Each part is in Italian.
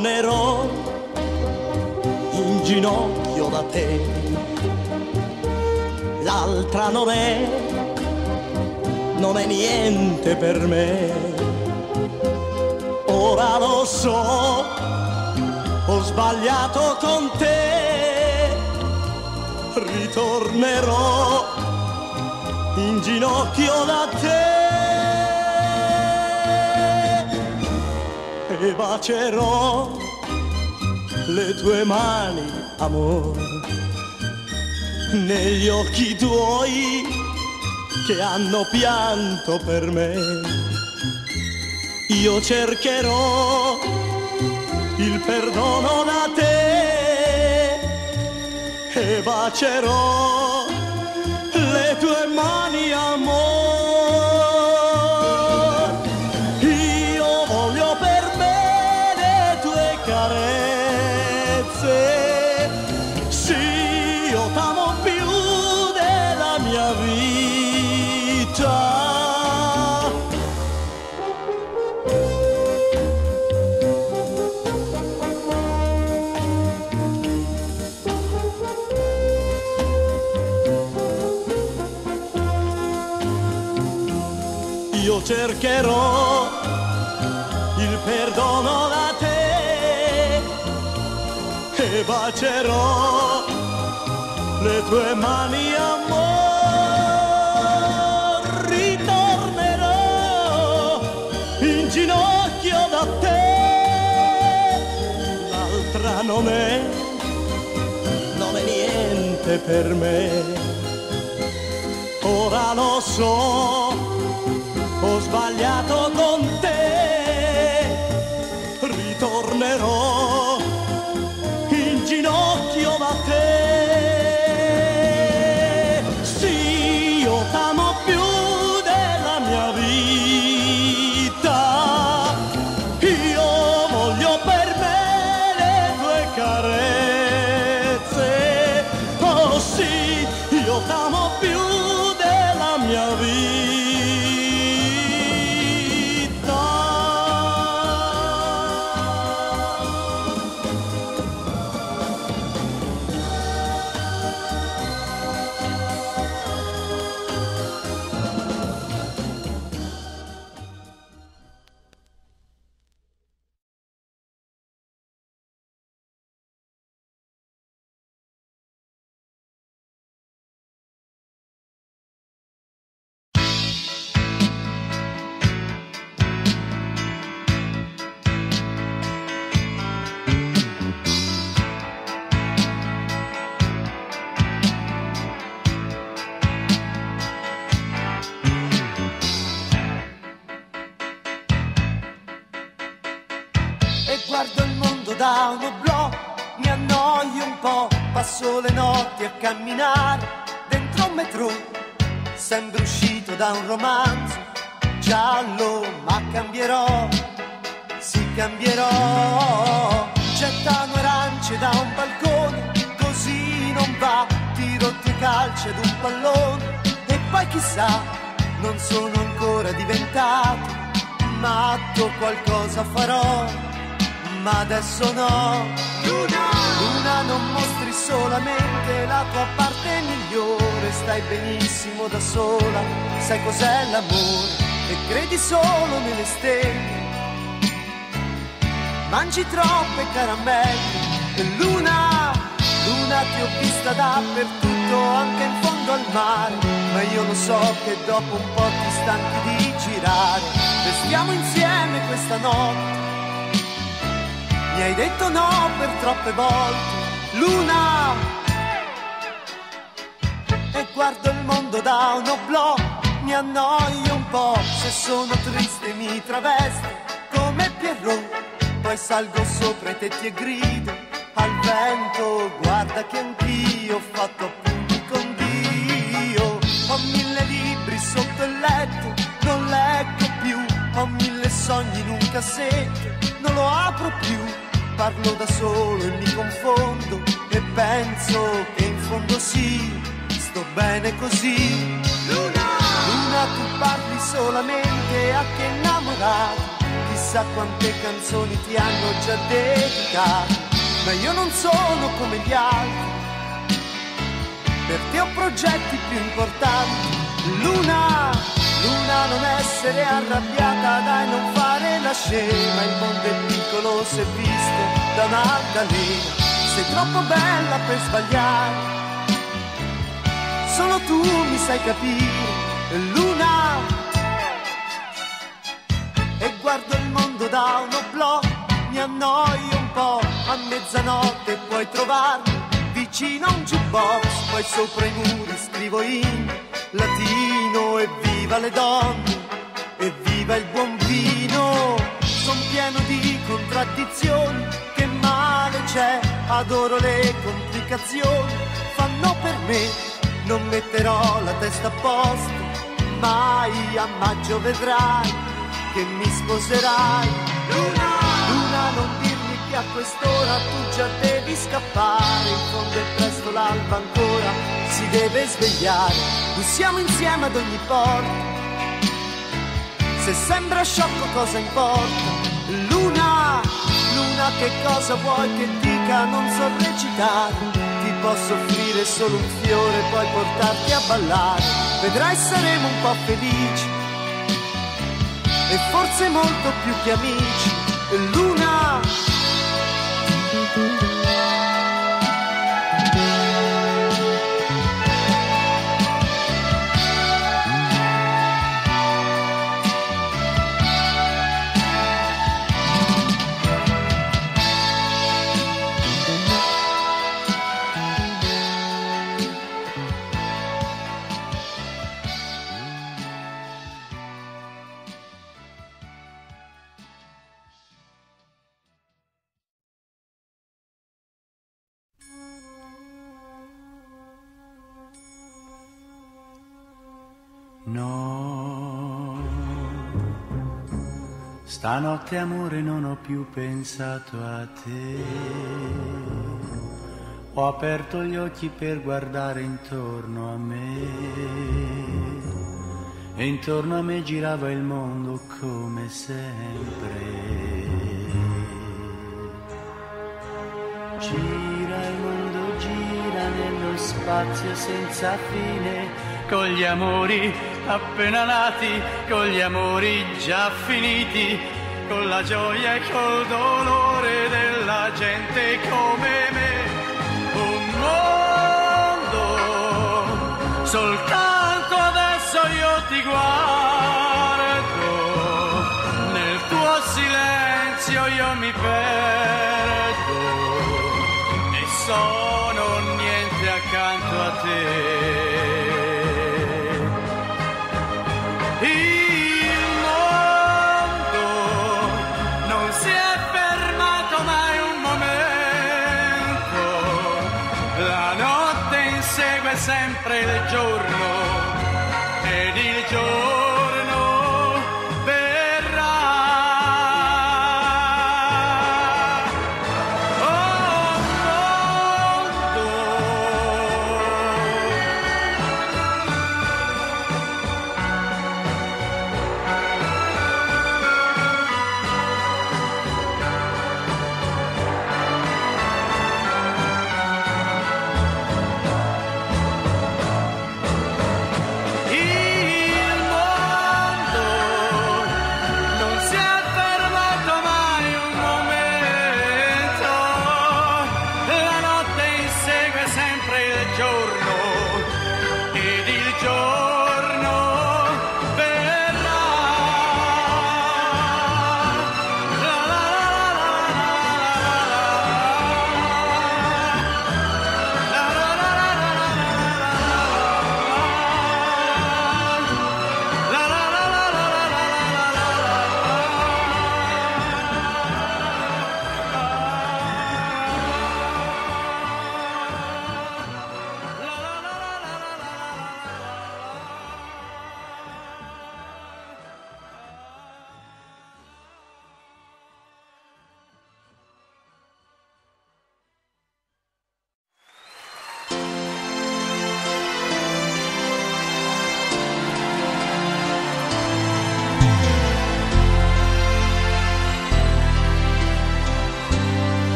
ritornerò in ginocchio da te. L'altra non è niente per me. Ora lo so, ho sbagliato con te. Ritornerò in ginocchio da te e bacerò le tue mani, amore, negli occhi tuoi che hanno pianto per me. Io cercherò il perdono da te e bacerò le tue mani, amor. Io voglio per me le tue carezze. Sì, io t'amo più della mia vita. Io cercherò il perdono da te e bacerò le tue mani, amor. Ritornerò in ginocchio da te. L'altra non è niente per me. Ora lo so, ho sbagliato con te. Ritornerò in ginocchio da te. Sì, io t'amo più della mia vita. Io voglio per me le tue carezze. Oh sì, io t'amo più della mia vita. Guardo il mondo da un oblò, mi annoio un po', passo le notti a camminare dentro un metro. Sembro uscito da un romanzo giallo, ma cambierò, sì cambierò. Gettano arance da un balcone, così non va, tiro due calci ad un pallone e poi chissà, non sono ancora diventato matto, qualcosa farò. Ma adesso no. Luna, non mostri solamente la tua parte migliore. Stai benissimo da sola, sai cos'è l'amore e credi solo nelle stelle. Mangi troppe caramelle e Luna, ti ho vista dappertutto, anche in fondo al mare. Ma io lo so che dopo un po' ti stanchi di girare. Restiamo insieme questa notte. Mi hai detto no per troppe volte, Luna. E guardo il mondo da un oblò, mi annoio un po'. Se sono triste mi travesto come Pierrot. Poi salgo sopra i tetti e grido al vento, guarda che anch'io ho fatto appunti con Dio. Ho 1000 libri sotto il letto, non leggo più. Ho 1000 sogni in un cassetto, non lo apro più. Parlo da solo e mi confondo e penso che in fondo sì, sto bene così. Luna, tu parli solamente a che innamorato. chissà quante canzoni ti hanno già dedicato, ma io non sono come gli altri, per te ho progetti più importanti. Luna, luna, non essere arrabbiata, dai, non fare la scema, il mondo è piccolo se visto da un'altalena, sei troppo bella per sbagliare, solo tu mi sai capire. Luna, e guardo il mondo da un oblò, mi annoio un po', a mezzanotte puoi trovarmi vicino a un jukebox, poi sopra i muri scrivo in latino: evviva le donne, evviva il buon vino. Son pieno di contraddizioni, che male c'è, adoro le complicazioni, fanno per me, non metterò la testa a posto, mai a maggio vedrai che mi sposerai. Luna, luna, non dirmi che a quest'ora tu già devi scappare, in fondo è presto, l'alba ancora si deve svegliare, bussiamo insieme ad ogni porta, se sembra sciocco cosa importa. Luna, luna, che cosa vuoi che dica, non so recitare, ti posso offrire solo un fiore, poi portarti a ballare, vedrai saremo un po' felici, e forse molto più che amici. Luna, no, stanotte amore non ho più pensato a te, ho aperto gli occhi per guardare intorno a me, e intorno a me girava il mondo come sempre. Gira il mondo, gira nello spazio senza fine, con gli amori appena nati, con gli amori già finiti, con la gioia e col dolore della gente come me. Un mondo, soltanto adesso io ti guardo, nel tuo silenzio io mi perdo, e sono niente accanto a te. Il mondo non si è fermato mai un momento, la notte insegue sempre il giorno, ed il giorno verrà. Oh mondo,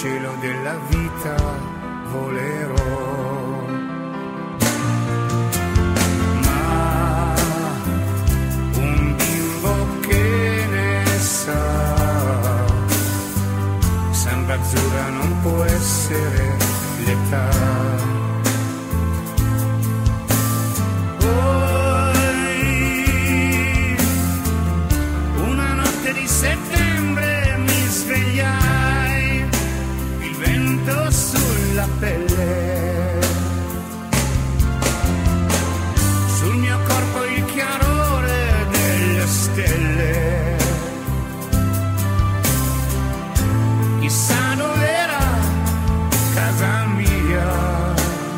cielo della vita volerò. Ma un bimbo che ne sa, samba azzurra non può essere l'età. Di settembre mi svegliai, il vento sulla pelle, sul mio corpo il chiarore delle stelle. Chissà dov'era casa mia,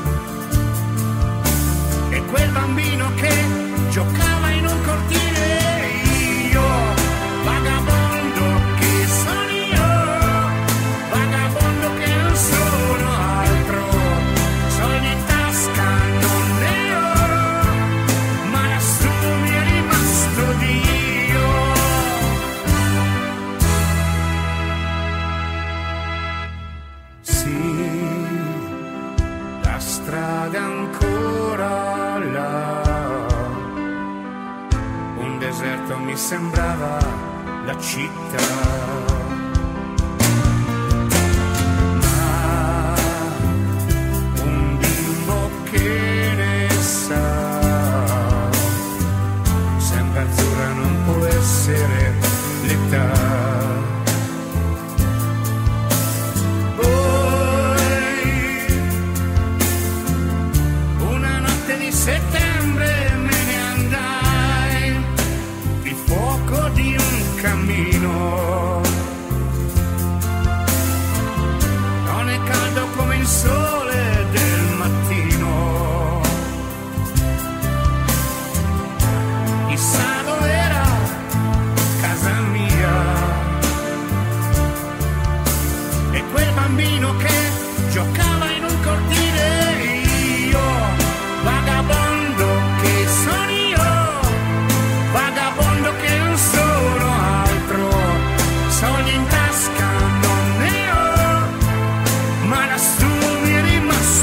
e quel bambino che giocava in un cortile. Vagabondo che sono io, vagabondo che non sono altro, soldi in tasca non ne ho, ma lassù mi è rimasto Dio. Sì, la strada è ancora là, un deserto mi sembrava la città, ma un bimbo che ne sa, sempre azzurra non può essere l'età. Poi una notte di settembre me ne andai, il fuoco di un cammino non è caldo come il sole del mattino. Chissà dov'era casa mia, e quel bambino che giocava in un cortile. Io, vagabondo che sono io, vagabondo che non sono altro, soldi in tasca non ne ho, ma lassù mi è rimasto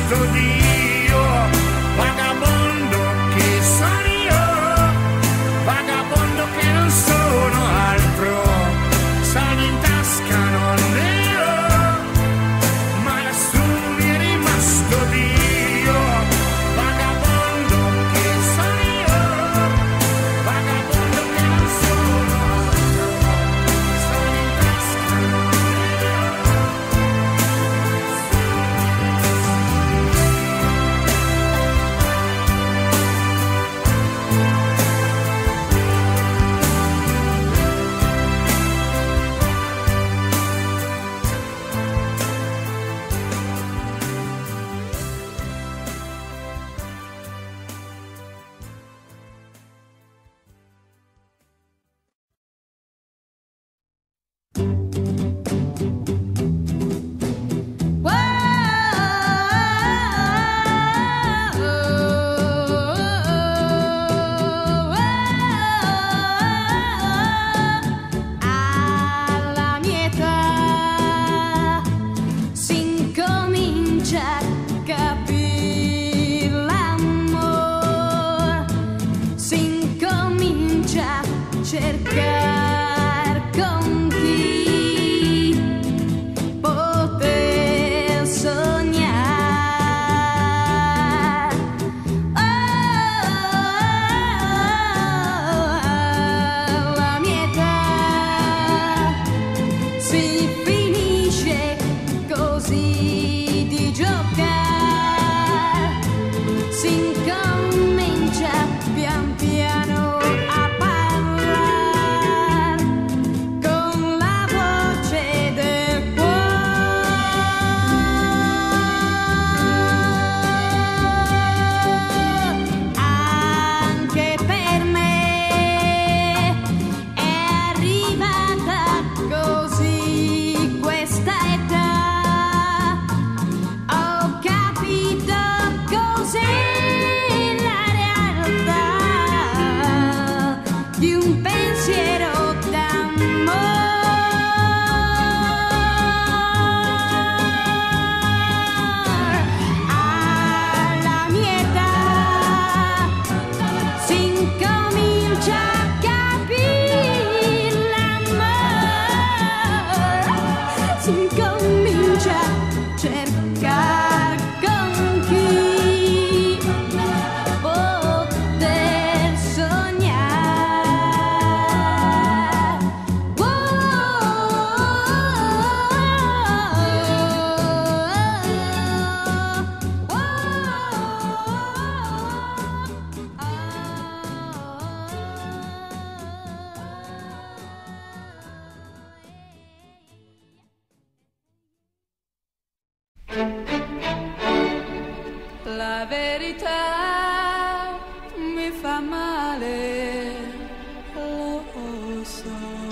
La verità mi fa male, lo so.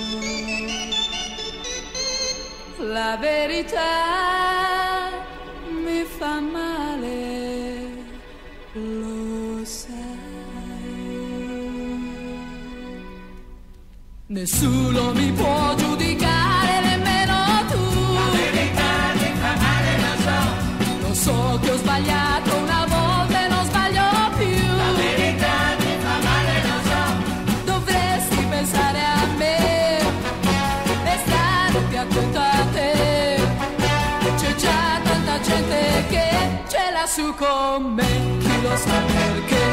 La verità mi fa male, lo sai. Nessuno mi può giudicare, nemmeno tu. La verità mi fa male, lo so. Lo so che ho sbagliato una volta e non sbaglio più. La verità mi fa male, lo so. Dovresti pensare a me e stare più attento a te. C'è già tanta gente che ce l'ha su con me, chi lo sa perché.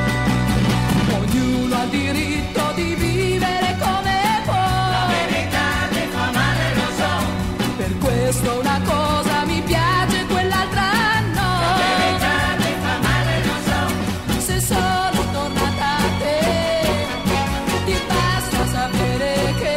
Ognuno ha il diritto di vivere come può. La verità mi fa male, lo so. Per questo una cosa mi piace, quell'altra no. La verità mi fa male, lo so. Se sono tornata a te, ti basta sapere che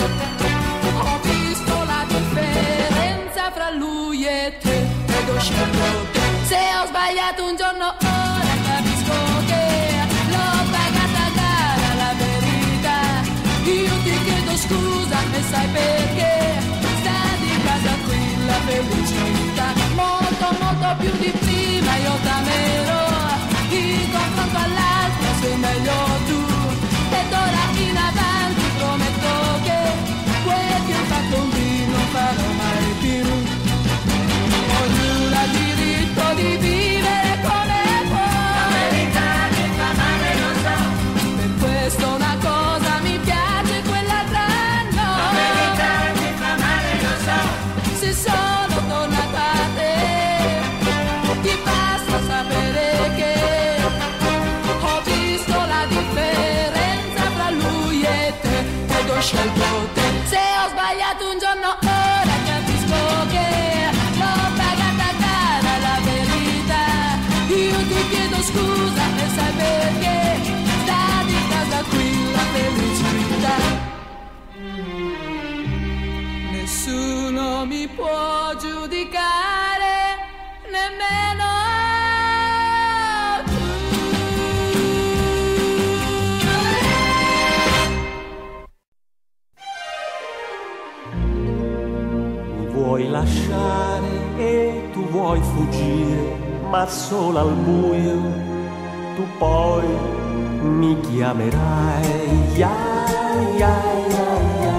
ho visto la differenza fra lui e te ed ho scelto te. Se ho sbagliato un giorno ora capisco che l'ho pagata cara la verità. Io ti chiedo scusa e sai perché. Sta di casa qui la felicità. Molto molto più di prima io t'amerò. In confronto all'altro sei meglio tu. Ed ora in avanti prometto che quel che ho fatto qui non farò mai più. Ognuno ha il diritto di vivere come può. La verità mi fa male, lo so. Per questo una cosa mi piace, quell'altra no. La verità mi fa male, lo so. Se sono tornata a te, ti basta sapere che ho visto la differenza fra lui e te ed ho scelto te. Se ho sbagliato un giorno ora capisco che l'ho pagata cara la verità. Io ti chiedo scusa e sai perché. Sta di casa qui la felicità. Nessuno mi può giudicare, nemmeno tu. Mi vuoi lasciare e tu vuoi fuggire, ma solo al buio tu poi mi chiamerai. Ya, ya, ya, ya.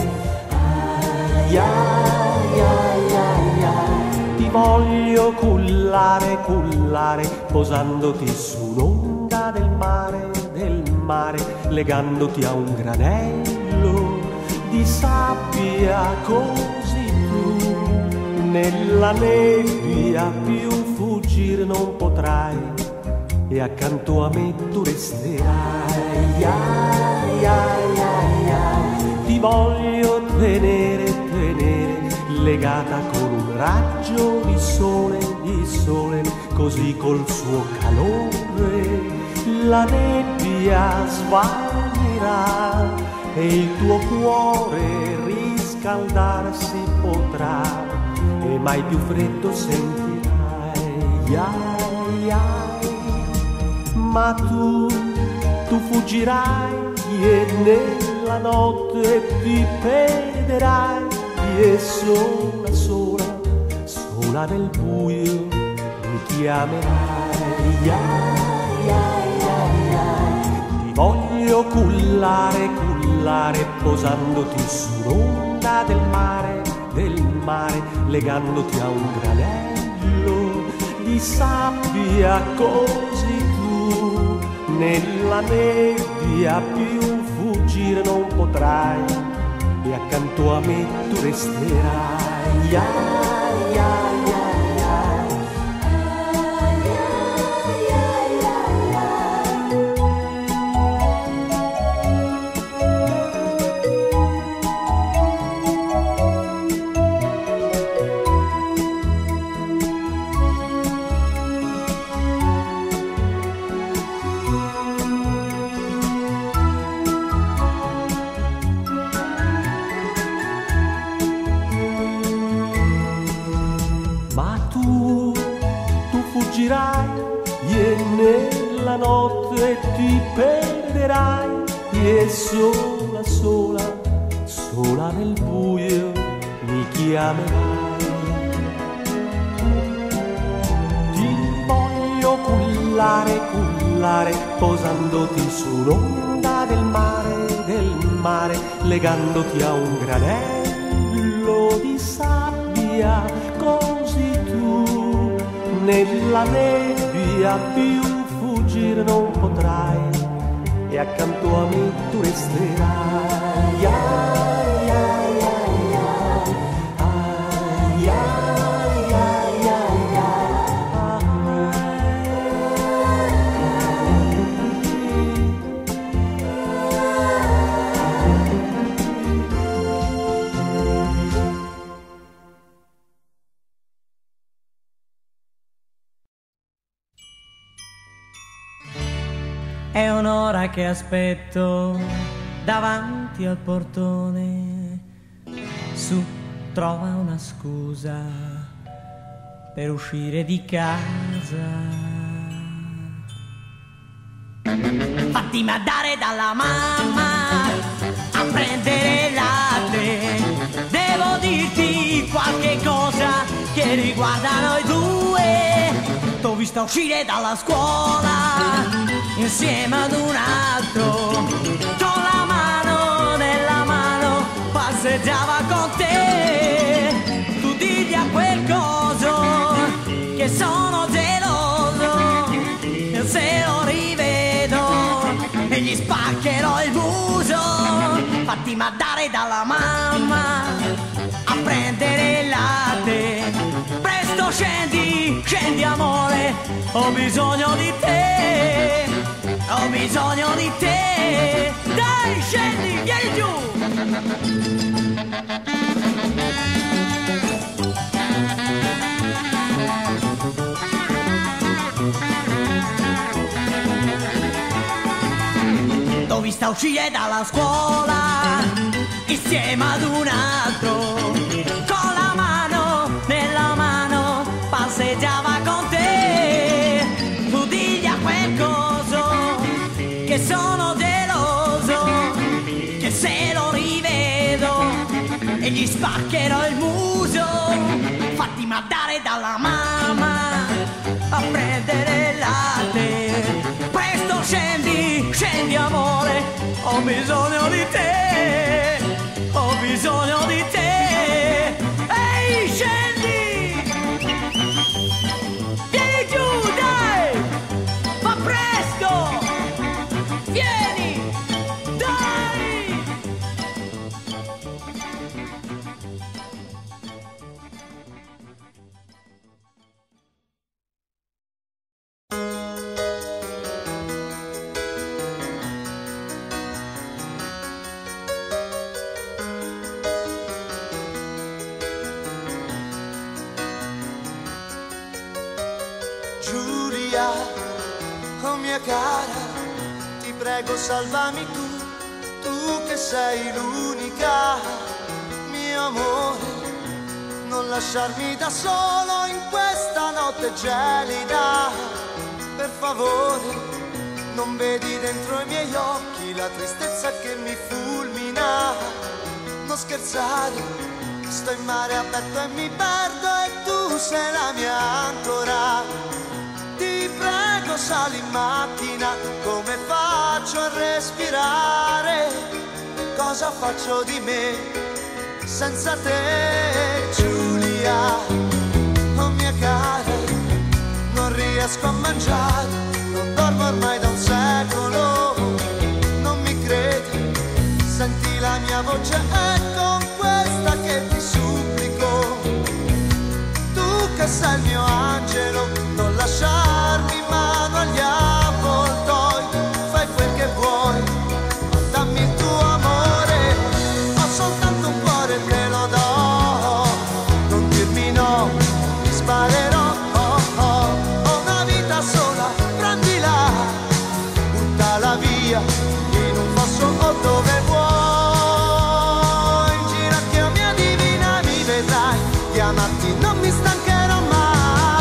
Ya, ya, ya, ya. Ti voglio cullare, cullare, posandoti su un'onda del mare, legandoti a un granello di sabbia, così tu nella nebbia più fuggire non potrai e accanto a me tu resterai. Ya, ya, ya, ya. Ti voglio tenere, tenere, legata con un raggio di sole, così col suo calore la nebbia svanirà e il tuo cuore riscaldarsi potrà e mai più freddo sentirai. Ai, ai. Ma tu fuggirai e nella notte ti perderai e sola, sola, sola nel buio mi chiamerai. Ai, ai, ai, ai. Ti voglio cullare, cullare, posandoti sull'onda del mare, legandoti a un granello di sabbia, così tu nella nebbia più fuggire non potrai e accanto a me tu resterai. Ai, ai, ai, ai. e nella notte ti perderai e sola, sola, sola nel buio mi chiamerai. Ti voglio cullare, cullare, posandoti sull'onda del mare, legandoti a un granello di sabbia, così tu nella nebbia più fuggire non potrai e accanto a me tu resterai. Ai, ai, ai, ai, ai, ai, ai, ai, È un'ora che aspetto davanti al portone. Su, trova una scusa per uscire di casa. Fatti mandare dalla mamma a prendere il latte. Devo dirti qualche cosa che riguarda noi due. T'ho vista uscire dalla scuola insieme ad un altro, con la mano nella mano passeggiava con te. Tu digli a quel coso che sono geloso, se lo rivedo e gli spaccherò il muso. Fatti mandare dalla mamma a prendere il latte. Presto scendi, scendi amore, ho bisogno di te. Ho bisogno di te. Dai, scendi, vieni giù. T'ho vista uscire dalla scuola insieme ad un altro, con la mano nella mano passeggiava con te. Tu digli a quel coso che sono geloso, che se lo rivedo e gli spaccherò il muso. Fatti mandare dalla mamma a prendere il latte. Presto scendi, scendi amore, ho bisogno di te, ho bisogno di te. Ehi, scendi! Vieni giù, dai! Ma presto! Vieni! Dai! Giulia, oh mia cara, ti prego salvami tu che sei l'unica, mio amore, non lasciarmi da solo in questa notte gelida, per favore, non vedi dentro i miei occhi la tristezza che mi fulmina, non scherzare, sto in mare aperto e mi perdo e tu sei la mia ancora. Ti prego sali in macchina, come faccio a respirare? Cosa faccio di me senza te, Giulia? Oh mia cara, non riesco a mangiare, non dormo ormai da un secolo, non mi credi, senti la mia voce è con questa che ti supplico, tu che sei il mio angelo, non lasciarmi in mano agli avvoltoi, fai quel che vuoi, dammi il tuo amore, ho soltanto un cuore e te lo do, non dirmi no, ti sparerò, ho una vita sola, prendila, buttala via, in un fosso o dove vuoi, in ginocchio mia divina mi vedrai, chiamarti non mi stancherò mai.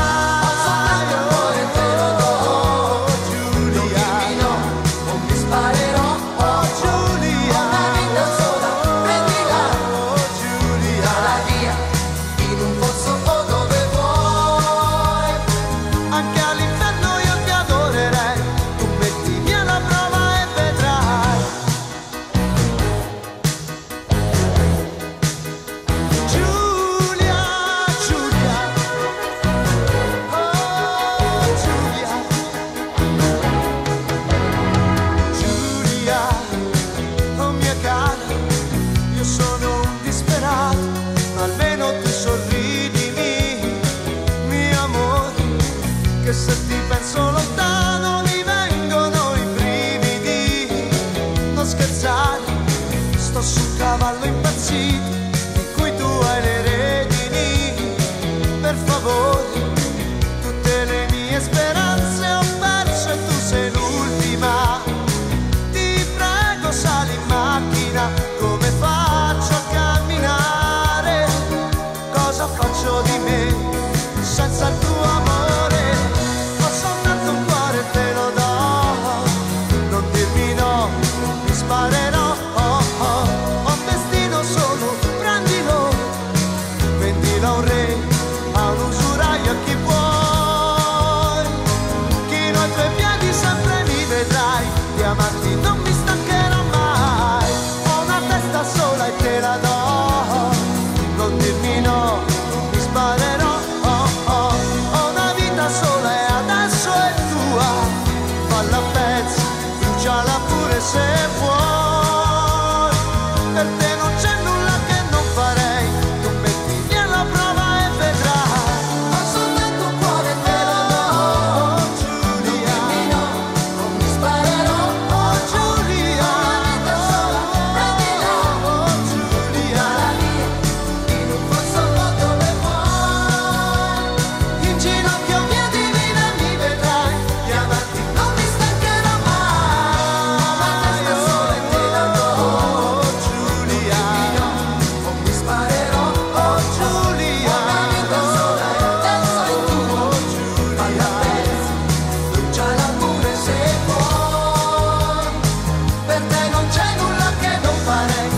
ginocchio mia divina mi vedrai, di amarti non mi stancherò mai. Io solo in te oh Giulia, o mi sparerò, oh Giulia, danzo e tu, oh Giulia, bruciala pure se vuoi, per te non c'è nulla che non farei.